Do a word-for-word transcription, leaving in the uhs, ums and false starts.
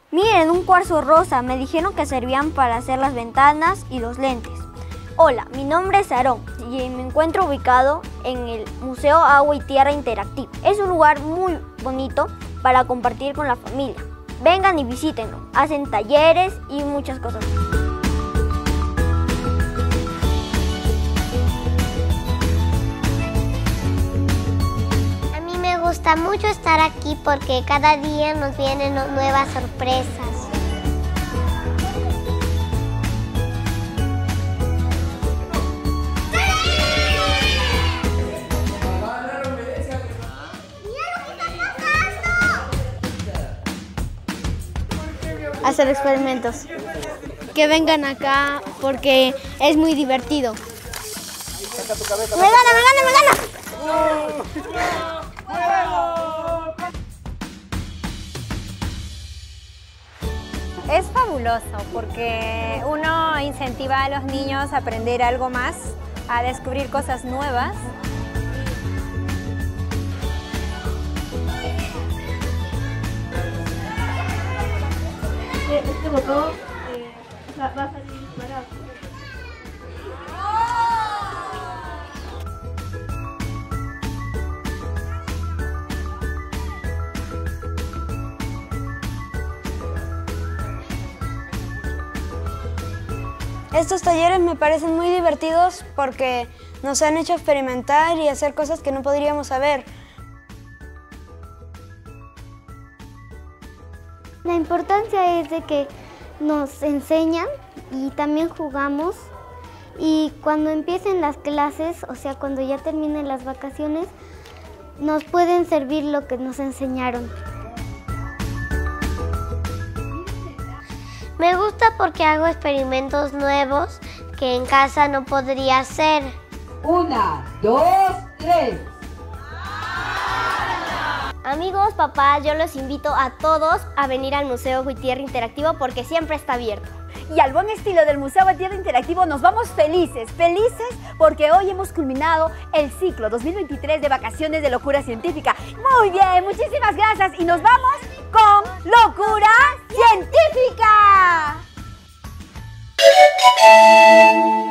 Miren, un cuarzo rosa. Me dijeron que servían para hacer las ventanas y los lentes. Hola, mi nombre es Aarón y me encuentro ubicado en el Museo Agua y Tierra Interactivo. Es un lugar muy bonito para compartir con la familia. Vengan y visítenlo. Hacen talleres y muchas cosas. A mí me gusta mucho estar aquí porque cada día nos vienen nuevas sorpresas. Hacer experimentos. Que vengan acá porque es muy divertido. ¡Me gana, me gana, me gana! Es fabuloso porque uno incentiva a los niños a aprender algo más, a descubrir cosas nuevas. Este botón eh, va a salir disparado. Estos talleres me parecen muy divertidos porque nos han hecho experimentar y hacer cosas que no podríamos saber. La importancia es de que nos enseñan y también jugamos, y cuando empiecen las clases, o sea, cuando ya terminen las vacaciones, nos pueden servir lo que nos enseñaron. Me gusta porque hago experimentos nuevos que en casa no podría hacer. Una, dos, tres. Amigos, papás, yo los invito a todos a venir al Museo Agua y Tierra Interactivo porque siempre está abierto. Y al buen estilo del Museo Agua y Tierra Interactivo nos vamos felices, felices porque hoy hemos culminado el ciclo dos mil veintitrés de vacaciones de locura científica. Muy bien, muchísimas gracias y nos vamos con Locura Científica.